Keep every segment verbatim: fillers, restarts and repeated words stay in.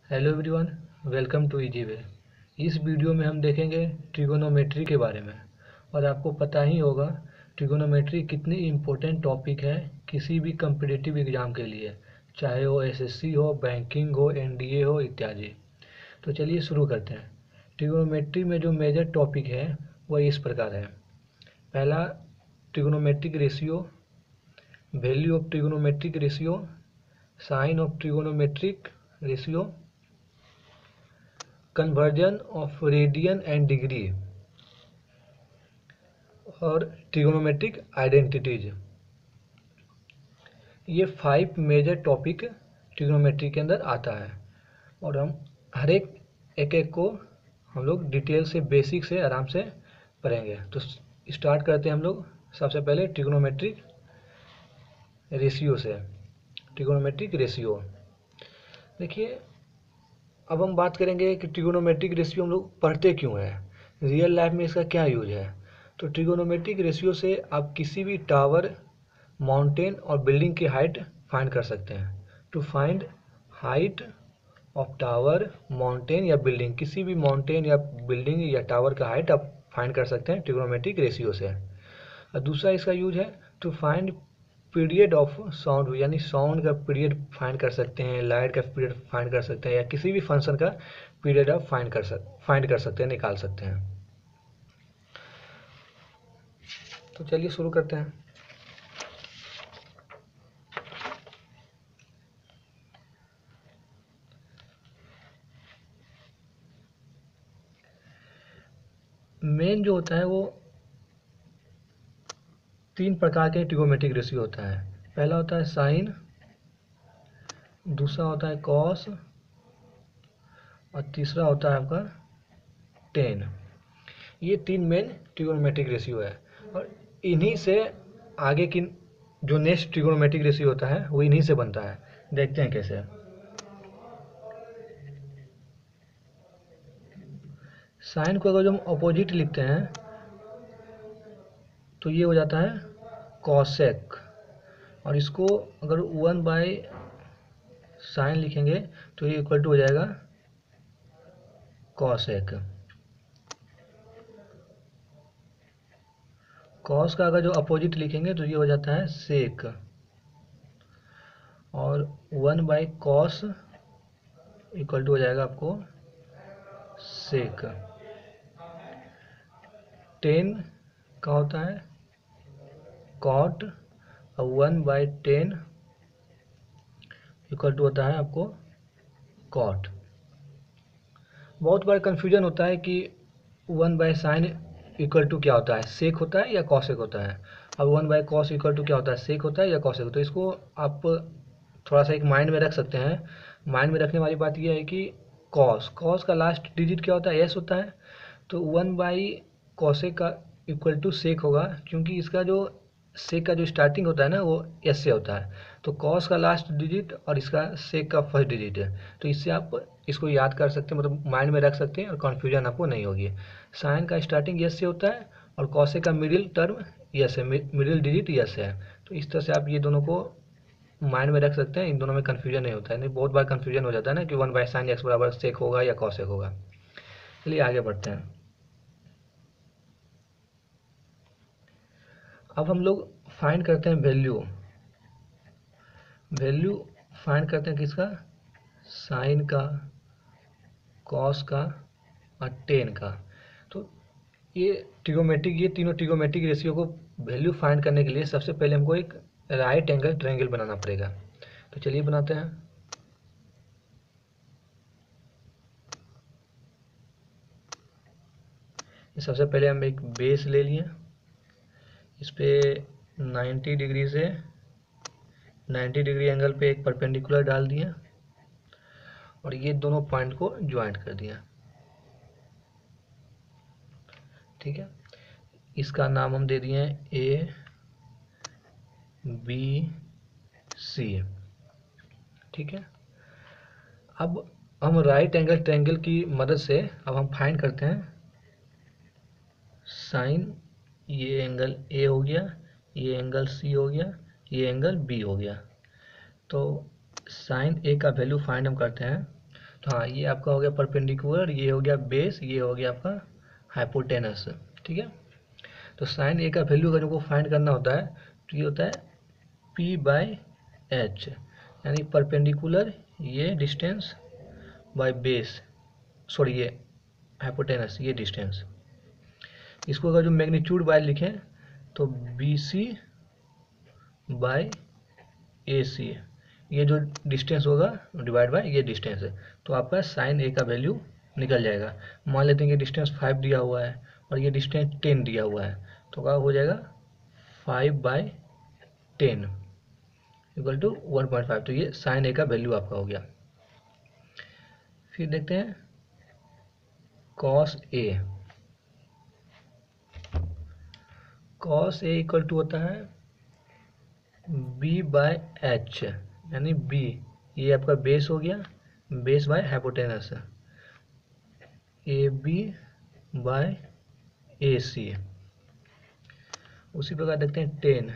Hello everyone, welcome to easy way. इस video में हम देखेंगे ट्रिगोनोमेट्री के बारे में। और आपको पता ही होगा ट्रिगोनोमेट्री कितनी इम्पोर्टेंट टॉपिक है किसी भी कम्पिटिटिव एग्जाम के लिए, चाहे वो एसएससी हो, बैंकिंग हो, एनडीए हो इत्यादि। तो चलिए शुरू करते हैं। ट्रिगोनोमेट्री में जो मेजर टॉपिक है वह इस प्रकार है। पहला, trigonometric ratio, value of trigonometric ratio, sine of trigonometric ratio, conversion of radian and degree और ट्रिगोनोमेट्रिक आइडेंटिटीज। ये फाइव मेजर टॉपिक ट्रिगोनोमेट्री के अंदर आता है और हम हर एक एक एक को हम लोग डिटेल से बेसिक से आराम से पढ़ेंगे। तो स्टार्ट करते हैं हम लोग सबसे पहले ट्रिगोनोमेट्रिक रेशियो से। ट्रिगोनोमेट्रिक रेशियो देखिए, अब हम बात करेंगे कि ट्रिगोनोमेट्रिक रेशियो हम लोग पढ़ते क्यों हैं, रियल लाइफ में इसका क्या यूज है। तो ट्रिगोनोमेट्रिक रेशियो से आप किसी भी टावर, माउंटेन और बिल्डिंग की हाइट फाइंड कर सकते हैं। To find height of tower, mountain या बिल्डिंग, किसी भी माउंटेन या बिल्डिंग या टावर का हाइट आप फाइंड कर सकते हैं ट्रिगोनोमेट्रिक रेशियो से। और दूसरा इसका यूज है to find period of sound, यानी साउंड का पीरियड फाइंड कर सकते हैं, लाइट का पीरियड फाइंड कर सकते हैं, या किसी भी फंक्शन का पीरियड आप फाइंड कर सक फाइंड कर सकते हैं, निकाल सकते हैं। तो चलिए शुरू करते हैं। मेन जो होता है वो तीन प्रकार के ट्रिगोनोमेट्रिक रेशियो होता है। पहला होता है साइन, दूसरा होता है कॉस और तीसरा होता है आपका टेन। ये तीन मेन ट्रिगोनोमेट्रिक रेशियो है और इन्हीं से आगे की जो नेक्स्ट ट्रिगोनोमेट्रिक रेशियो होता है वो इन्हीं से बनता है। देखते हैं कैसे। साइन को अगर जो हम अपोजिट लिखते हैं तो ये हो जाता है कॉसेक, और इसको अगर वन बाय साइन लिखेंगे तो ये इक्वल टू हो जाएगा कॉसेक। कॉस का अगर जो अपोजिट लिखेंगे तो ये हो जाता है सेक, और one by cos equal to हो जाएगा आपको सेक। टेन का होता है कॉट, और one by ten equal to होता है आपको कॉट। बहुत बार कंफ्यूजन होता है कि one by sine equal to क्या होता है, सेक होता है या कॉसेक होता है। अब one by cos equal to क्या होता है, सेक होता है या कॉसेक। तो इसको आप थोड़ा सा एक माइंड में रख सकते हैं। माइंड में रखने वाली बात यह है कि कॉस कॉस का लास्ट डिजिट क्या होता है, एस होता है। तो वन बाई कॉसेक का इक्वल टू सेक होगा, क्योंकि इसका जो सेक का जो स्टार्टिंग होता है ना वो एस से होता है। तो कॉस का लास्ट डिजिट और इसका सेक का फर्स्ट डिजिट है। तो इससे आप इसको याद कर सकते हैं, मतलब माइंड में रख सकते हैं और कन्फ्यूजन आपको नहीं होगी। साइन का स्टार्टिंग यस से होता है और कॉसेक का मिडिल टर्म यस है, मिडिल डिजिट यस है। तो इस तरह से आप ये दोनों को माइंड में रख सकते हैं, इन दोनों में कन्फ्यूजन नहीं होता है। नहीं, बहुत बार कन्फ्यूजन हो जाता है ना कि वन बाई साइन एक्स बराबर सेक होगा या कॉसेक होगा। चलिए आगे बढ़ते हैं। अब हम लोग फाइंड करते हैं वैल्यू। वैल्यू फाइंड करते हैं किसका, साइन का, कॉस का और टेन का। तो ये ट्रिगोमेट्रिक ये तीनों ट्रिगोमेट्रिक रेशियो को वैल्यू फाइंड करने के लिए सबसे पहले हमको एक राइट एंगल ट्रायंगल बनाना पड़ेगा। तो चलिए बनाते हैं। सबसे पहले हम एक बेस ले लिए, इस पे नाइन्टी डिग्री से नाइन्टी डिग्री एंगल पे एक परपेंडिकुलर डाल दिया और ये दोनों पॉइंट को ज्वाइंट कर दिया। ठीक है, इसका नाम हम दे दिए ए बी सी। ठीक है, अब हम राइट एंगल ट्रायंगल की मदद से अब हम फाइंड करते हैं साइन। ये एंगल ए हो गया, ये एंगल सी हो गया, ये एंगल बी हो गया। तो साइन ए का वैल्यू फाइंड हम करते हैं। तो हाँ, ये आपका हो गया परपेंडिकुलर, ये हो गया बेस, ये हो गया आपका हाइपोटेनस। ठीक है, तो साइन ए का वैल्यू अगर हमको फाइंड करना होता है तो ये होता है पी बाई एच, यानी परपेंडिकुलर ये डिस्टेंस बाय बेस, सॉरी ये हाइपोटेनस ये डिस्टेंस। इसको अगर जो मैग्नीट्यूड बाय लिखें तो बी सी बाय ए सी, ये जो डिस्टेंस होगा डिवाइड बाय ये डिस्टेंस है, तो आपका साइन ए का वैल्यू निकल जाएगा। मान लेते हैं कि डिस्टेंस फाइव दिया हुआ है और ये डिस्टेंस टेन दिया हुआ है, तो क्या हो जाएगा five by ten equal to one point five, तो ये साइन ए का वैल्यू आपका हो गया। फिर देखते हैं cos A. Cos A equal to होता है बी बाय एच, यानी बी ये आपका बेस हो गया, base by hypotenuse, A B by A C. उसी प्रकार देखते हैं tan,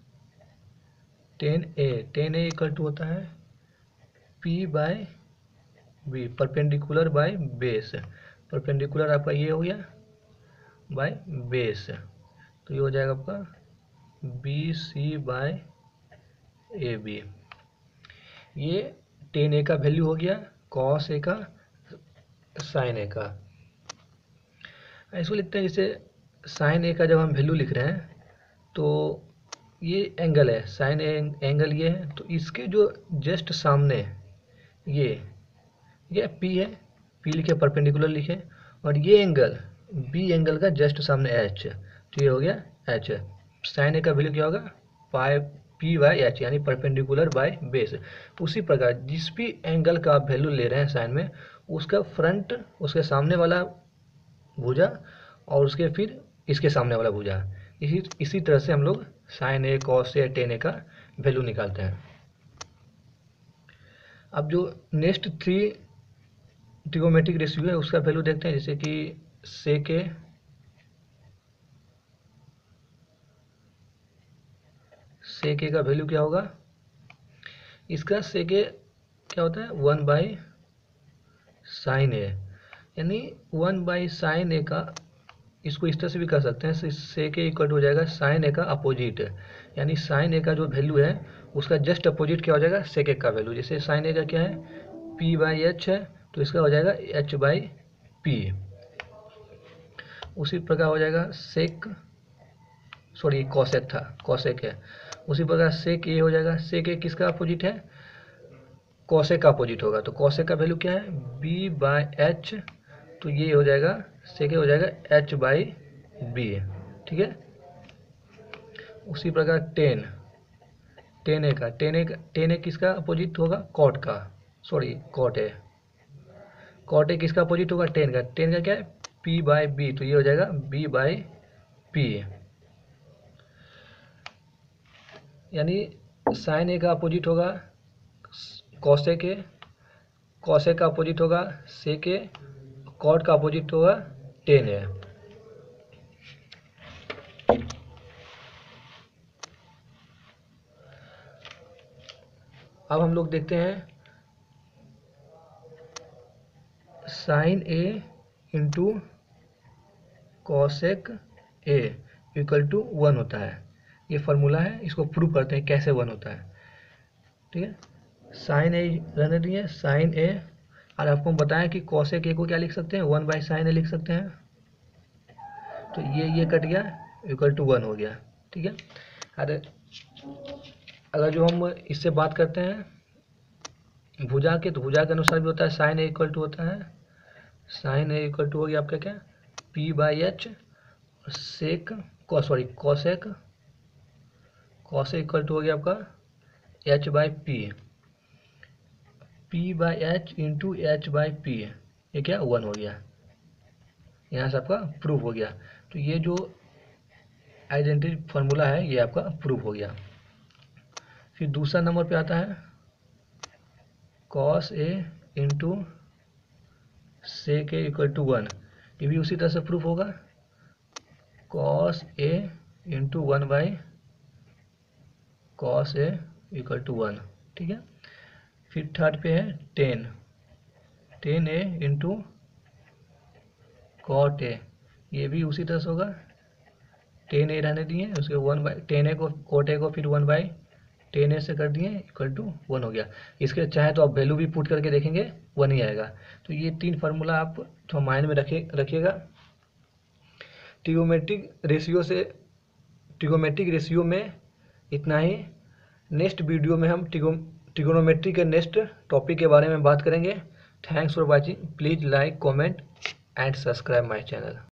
tan A, tan A equal to होता है P by B, perpendicular by base, perpendicular आपका ये हो गया बाय बेस, तो ये हो जाएगा आपका B C by A B. ये टेन ए का वैल्यू हो गया, कॉस ए का, साइन ए का। इसको लिखते हैं जैसे साइन ए का जब हम वैल्यू लिख रहे हैं तो ये एंगल है, साइन ए एंगल ये है, तो इसके जो जस्ट सामने ये ये पी है, पी लिखे परपेंडिकुलर लिखे, और ये एंगल बी एंगल का जस्ट सामने एच, तो ये हो गया एच। साइन ए का वैल्यू क्या होगा पाई पी बाई एच, यानी परपेंडिकुलर बाय बेस। उसी प्रकार जिस भी एंगल का आप वैल्यू ले रहे हैं साइन में, उसका फ्रंट, उसके सामने वाला भुजा और उसके फिर इसके सामने वाला भुजा, इसी इसी तरह से हम लोग sine A, cos A, tan A का वैल्यू निकालते हैं। अब जो नेक्स्ट थ्री ट्रिगोमेट्रिक रेशियो है उसका वैल्यू देखते हैं, जैसे कि सेक ए, सेक ए का वैल्यू क्या होगा, इसका सेक ए क्या होता है वन बाई साइन ए, यानी वन बाई साइन ए का, इसको इस तरह से भी कर सकते हैं, सेक ए इक्वल हो जाएगा साइन ए का अपोजिट, यानी साइन ए का जो वैल्यू है उसका जस्ट अपोजिट क्या हो जाएगा सेक ए का वैल्यू। जैसे साइन ए का क्या है पी बाई एच है, तो इसका हो जाएगा एच बाई पी। उसी प्रकार हो जाएगा सेक, सॉरी कॉसेक था, कॉसेक है। उसी प्रकार सेक ए हो जाएगा, सेक ए किसका अपोजिट है कॉसेक का अपोजिट होगा, तो कॉसेक का वैल्यू क्या है बी बाई एच, तो ये हो जाएगा सेक ए हो जाएगा एच बाई बी। ठीक है, उसी प्रकार टेन, टेन ए का, टेन ए टेन ए किसका अपोजिट होगा कॉट का, sorry cot A, cot A किसका अपोजिट होगा टेन का, टेन का क्या है पी बाई बी, तो ये हो जाएगा बी बाई पी। यानी साइन ए का अपोजिट होगा कॉसेक ए, कॉसेक का अपोजिट होगा सेक ए, कॉट का अपोजिट होगा टेन ए। अब हम लोग देखते हैं sine A into cosec A equal to one होता है, ये फार्मूला है, इसको प्रूव करते हैं कैसे वन होता है। ठीक है, साइन ए रहने दिए, साइन ए, और आपको बताया कि कॉसेक ए को क्या लिख सकते हैं वन बाई साइन ए लिख सकते हैं, तो ये ये कट गया इक्वल टू वन हो गया। ठीक है, अरे अगर जो हम इससे बात करते हैं भुजा के, तो भुजा के अनुसार भी होता है साइन ए इक्वल टू होता है, साइन ए इक्वल टू हो गया आपका क्या पी बाई एच, सेक को sorry cosec, cosec equal to हो गया आपका H by P, P by H into H by P, ये क्या वन हो गया, यहाँ से आपका प्रूफ हो गया। तो ये जो आइडेंटिटी फार्मूला है ये आपका प्रूफ हो गया। फिर दूसरा नंबर पे आता है cos A into sec A equal to one, ये भी उसी तरह से प्रूफ होगा, cos A into one by cos A equal to one. ठीक है, फिर थर्ड पे है tan, tan A into cot A, ये भी उसी तरह से होगा, टेन ए रहने दिए, उसके वन बाई टेन ए को कॉट ए को फिर वन बाई टेन ए से कर दिए इक्वल टू वन हो गया। इसके चाहे तो आप वैल्यू भी पुट करके देखेंगे वन ही आएगा। तो ये तीन फार्मूला आप थोड़ा माइंड में रखिए रखिएगा। ट्रिगोमेट्रिक रेशियो से ट्रिगोमेट्रिक रेशियो में इतना ही। नेक्स्ट वीडियो में हम ट्रिगो ट्रिगोनोमेट्री के नेक्स्ट टॉपिक के बारे में बात करेंगे। Thanks for watching, please like comment and subscribe my channel.